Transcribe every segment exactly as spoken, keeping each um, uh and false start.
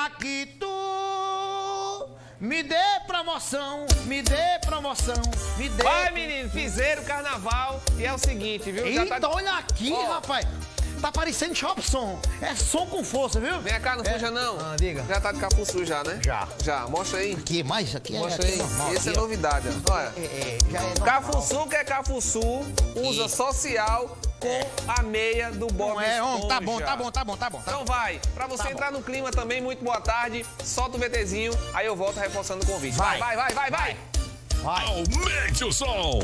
pra que tu me dê promoção, me dê promoção, me dê... Vai, menino, fizeram o carnaval e é o seguinte, viu? Eita, Já tá... olha aqui, oh. rapaz. Tá parecendo Shop Som. É som com força, viu? Vem cá, não é. suja não. Ah, diga. Já tá de cafuçu já, né? Já. Já, mostra aí. Aqui, mais isso aqui Mostra é, aí. normal, Esse aqui, é novidade, ó. Olha. É, é, já é normal. Cafuçu que é cafuçu, usa E... social com a meia do Bob é, Esponja. Tá bom, tá bom, tá bom, tá bom. Tá então vai, pra você tá entrar bom. no clima também, muito boa tarde, solta o VTzinho, aí eu volto reforçando o convite. Vai, vai, vai, vai, vai. vai. Aumente o som.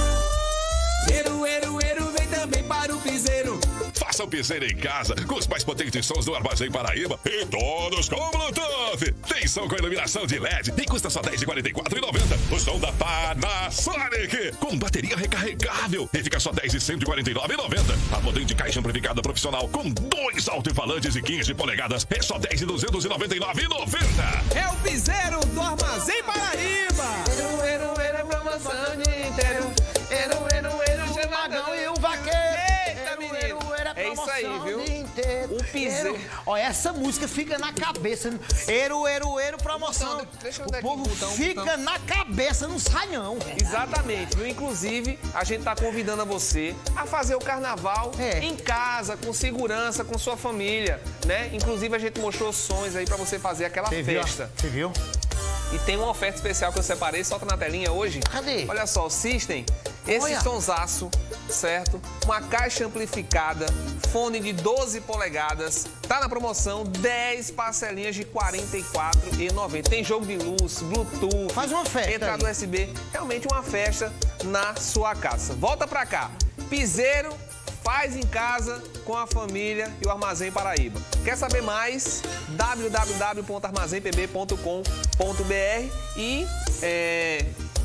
Eru, eru, eru, vem também para o piseiro. Faça o piseiro em casa com os mais potentes sons do Armazém Paraíba e todos com Bluetooth. Tem som com iluminação de L E D e custa só dez reais e quarenta e quatro centavos e noventa centavos. O som da Panasonic com bateria recarregável e fica só dez reais e cento e quarenta e nove centavos e noventa centavos. A potente caixa amplificada profissional com dois alto-falantes e quinze polegadas é só dez reais e duzentos e noventa e nove centavos e noventa centavos. É o piseiro do Armazém Paraíba. Eru, eru, eru, é promoção de inteiro. Eru, eru, eru, O Magão e o Vaqueiro. Eita, menino. É isso aí, viu? O O piseiro. Ó, essa música fica na cabeça. Eru, eru, eru, promoção. Botão, deixa eu o dar aqui, povo botão, fica botão. na cabeça, não sai não. Exatamente, viu? Inclusive, a gente tá convidando a você a fazer o carnaval É. em casa, com segurança, com sua família, né? Inclusive, a gente mostrou sons aí pra você fazer aquela Você viu? festa. Você viu? E tem uma oferta especial que eu separei, solta na telinha hoje. Cadê? Olha só, o System, esse Olha. sonsaço, certo? Uma caixa amplificada, fone de doze polegadas, tá na promoção, dez parcelinhas de quarenta e quatro reais e noventa centavos. Tem jogo de luz, Bluetooth, Faz uma festa entrada aí. U S B, realmente uma festa na sua casa. Volta pra cá, piseiro, faz em casa com a família e o Armazém Paraíba. Quer saber mais? w w w ponto armazém p b ponto com ponto b r e é...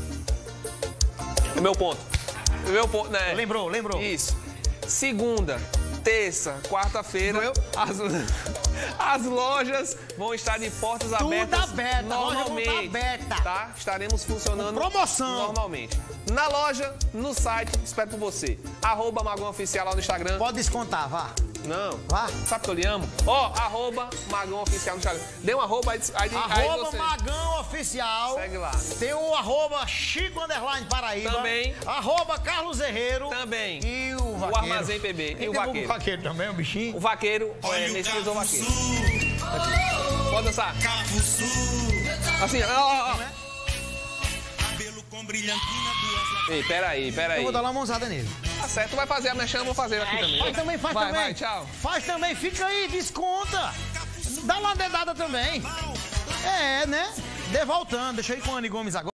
meu ponto. Meu ponto, né? Lembrou, lembrou. Isso. Segunda, terça, quarta-feira, Doeu? as, as lojas vão estar de portas Tudo abertas aberta, a loja vão normalmente. estar aberta. Tá? Estaremos funcionando Com promoção. normalmente. Na loja, no site, espero por você. Arroba Magão Oficial lá no Instagram. Pode descontar, vá. Não. Vá. Sabe que eu lhe amo? Ó, arroba Magão Oficial no Instagram. Dê um arroba aí, aí, aí Arroba você... Magão Oficial. Segue lá. Tem o arroba Chico Underline Paraíba. Também. Arroba Carlos Herreiro. Também. E o Vaqueiro. O Armazém P B. E o Vaqueiro. O Vaqueiro também, o bichinho. O vaqueiro, é, Messias ou vaqueiro. Pode dançar. Assim, ó, ó, ó. Cabelo com brilhantina, duas... Ei, peraí, peraí. Eu vou dar uma mãozada nele. Tá certo, tu vai fazer a mexendo, eu vou fazer aqui também. Faz também, faz vai, também. Vai, tchau. Faz também, fica aí, desconta. Dá uma dedada também. É, né? Dê voltando, deixa eu ir com o Anny Gomes agora.